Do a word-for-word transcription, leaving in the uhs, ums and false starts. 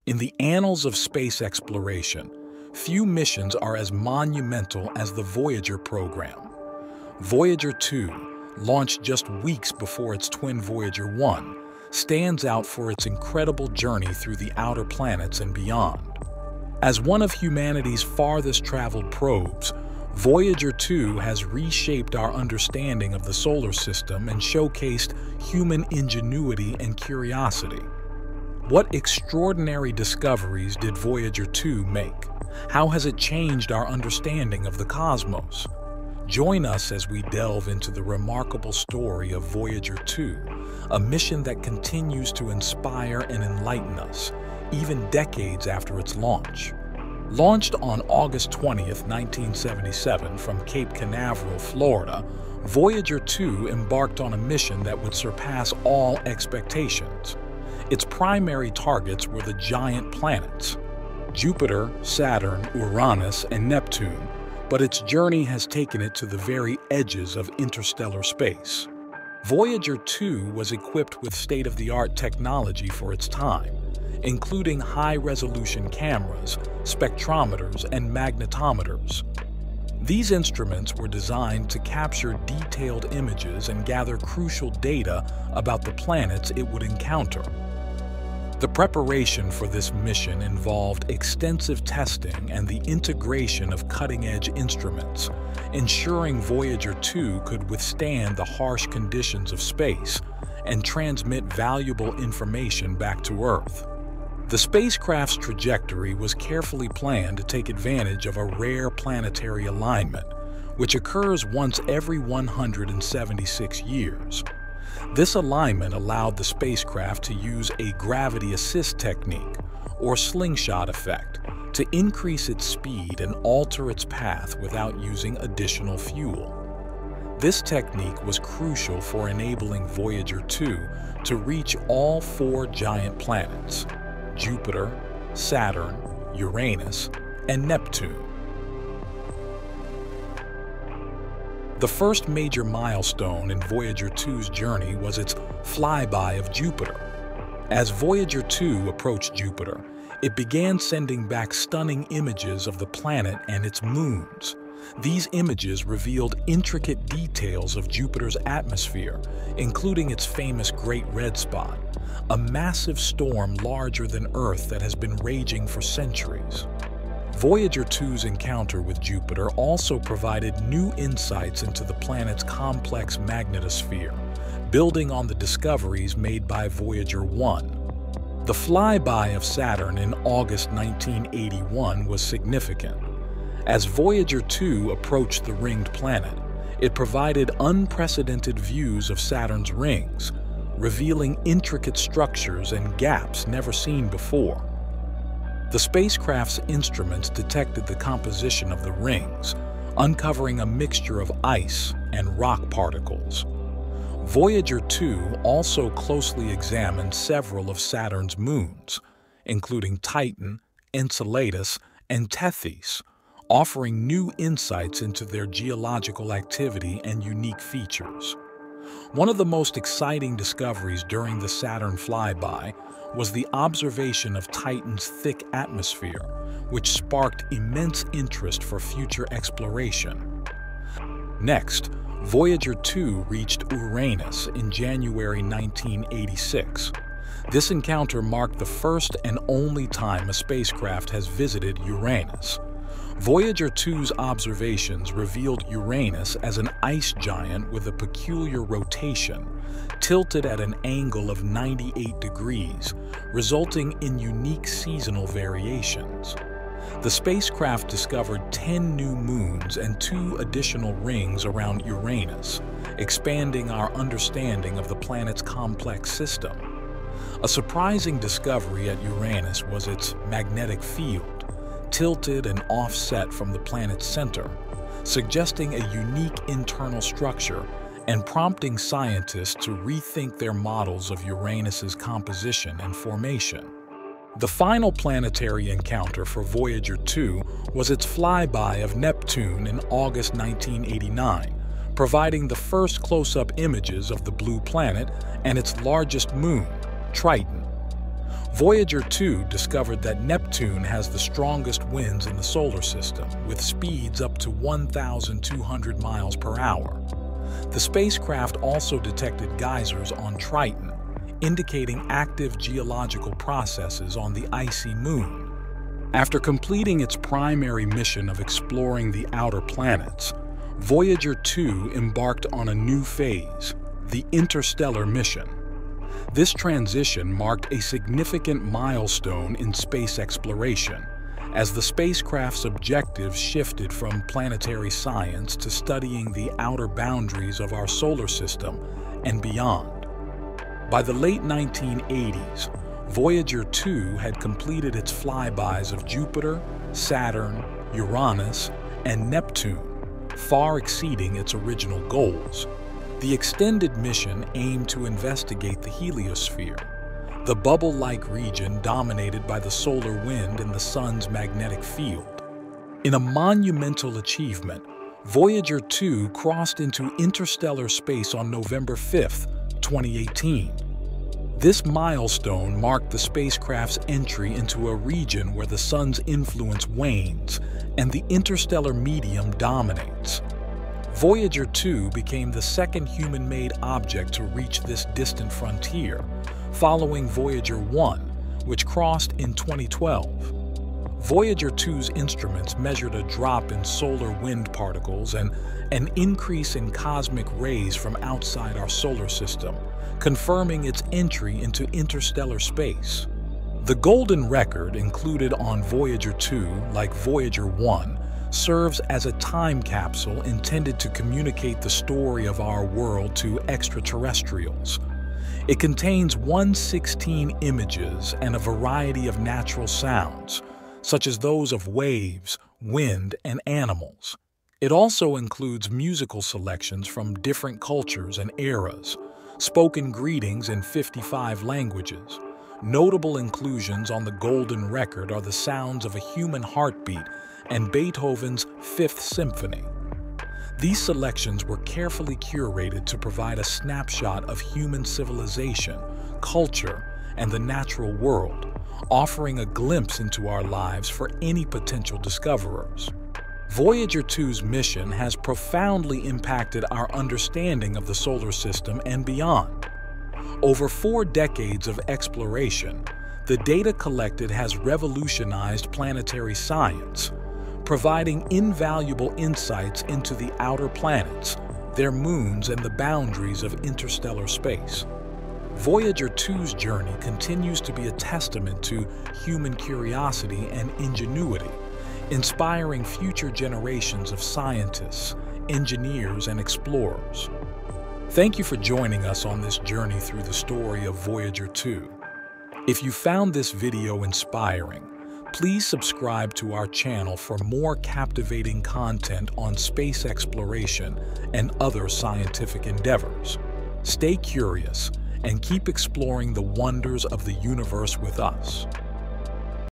In the annals of space exploration, few missions are as monumental as the Voyager program. Voyager two, launched just weeks before its twin Voyager one, stands out for its incredible journey through the outer planets and beyond. As one of humanity's farthest traveled probes, Voyager two has reshaped our understanding of the solar system and showcased human ingenuity and curiosity. What extraordinary discoveries did Voyager two make? How has it changed our understanding of the cosmos? Join us as we delve into the remarkable story of Voyager two, a mission that continues to inspire and enlighten us, even decades after its launch. Launched on August twentieth, nineteen seventy-seven from Cape Canaveral, Florida, Voyager two embarked on a mission that would surpass all expectations. Its primary targets were the giant planets, Jupiter, Saturn, Uranus, and Neptune, but its journey has taken it to the very edges of interstellar space. Voyager two was equipped with state-of-the-art technology for its time, including high-resolution cameras, spectrometers, and magnetometers. These instruments were designed to capture detailed images and gather crucial data about the planets it would encounter. The preparation for this mission involved extensive testing and the integration of cutting-edge instruments, ensuring Voyager two could withstand the harsh conditions of space and transmit valuable information back to Earth. The spacecraft's trajectory was carefully planned to take advantage of a rare planetary alignment, which occurs once every one hundred seventy-six years. This alignment allowed the spacecraft to use a gravity assist technique, or slingshot effect, to increase its speed and alter its path without using additional fuel. This technique was crucial for enabling Voyager two to reach all four giant planets: Jupiter, Saturn, Uranus, and Neptune. The first major milestone in Voyager two's journey was its flyby of Jupiter. As Voyager two approached Jupiter, it began sending back stunning images of the planet and its moons. These images revealed intricate details of Jupiter's atmosphere, including its famous Great Red Spot, a massive storm larger than Earth that has been raging for centuries. Voyager two's encounter with Jupiter also provided new insights into the planet's complex magnetosphere, building on the discoveries made by Voyager one. The flyby of Saturn in August nineteen eighty-one was significant. As Voyager two approached the ringed planet, it provided unprecedented views of Saturn's rings, revealing intricate structures and gaps never seen before. The spacecraft's instruments detected the composition of the rings, uncovering a mixture of ice and rock particles. Voyager two also closely examined several of Saturn's moons, including Titan, Enceladus, and Tethys, offering new insights into their geological activity and unique features. One of the most exciting discoveries during the Saturn flyby was the observation of Titan's thick atmosphere, which sparked immense interest for future exploration. Next, Voyager two reached Uranus in January nineteen eighty-six. This encounter marked the first and only time a spacecraft has visited Uranus. Voyager two's observations revealed Uranus as an ice giant with a peculiar rotation, tilted at an angle of ninety-eight degrees, resulting in unique seasonal variations. The spacecraft discovered ten new moons and two additional rings around Uranus, expanding our understanding of the planet's complex system. A surprising discovery at Uranus was its magnetic field, tilted and offset from the planet's center, suggesting a unique internal structure and prompting scientists to rethink their models of Uranus's composition and formation. The final planetary encounter for Voyager two was its flyby of Neptune in August nineteen eighty-nine, providing the first close-up images of the blue planet and its largest moon, Triton. Voyager two discovered that Neptune has the strongest winds in the solar system, with speeds up to one thousand two hundred miles per hour. The spacecraft also detected geysers on Triton, indicating active geological processes on the icy moon. After completing its primary mission of exploring the outer planets, Voyager two embarked on a new phase, the interstellar mission. This transition marked a significant milestone in space exploration, as the spacecraft's objectives shifted from planetary science to studying the outer boundaries of our solar system and beyond. By the late nineteen eighties, Voyager two had completed its flybys of Jupiter, Saturn, Uranus, and Neptune, far exceeding its original goals. The extended mission aimed to investigate the heliosphere, the bubble-like region dominated by the solar wind and the sun's magnetic field. In a monumental achievement, Voyager two crossed into interstellar space on November fifth, twenty eighteen. This milestone marked the spacecraft's entry into a region where the sun's influence wanes and the interstellar medium dominates. Voyager two became the second human-made object to reach this distant frontier, following Voyager one, which crossed in twenty twelve. Voyager two's instruments measured a drop in solar wind particles and an increase in cosmic rays from outside our solar system, confirming its entry into interstellar space. The golden record included on Voyager two, like Voyager one, serves as a time capsule intended to communicate the story of our world to extraterrestrials. It contains one hundred sixteen images and a variety of natural sounds, such as those of waves, wind, and animals. It also includes musical selections from different cultures and eras, spoken greetings in fifty-five languages. Notable inclusions on the golden record are the sounds of a human heartbeat and Beethoven's Fifth Symphony. These selections were carefully curated to provide a snapshot of human civilization, culture, and the natural world, offering a glimpse into our lives for any potential discoverers. Voyager two's mission has profoundly impacted our understanding of the solar system and beyond. Over four decades of exploration, the data collected has revolutionized planetary science, providing invaluable insights into the outer planets, their moons, and the boundaries of interstellar space. Voyager two's journey continues to be a testament to human curiosity and ingenuity, inspiring future generations of scientists, engineers, and explorers. Thank you for joining us on this journey through the story of Voyager two. If you found this video inspiring, please subscribe to our channel for more captivating content on space exploration and other scientific endeavors. Stay curious and keep exploring the wonders of the universe with us.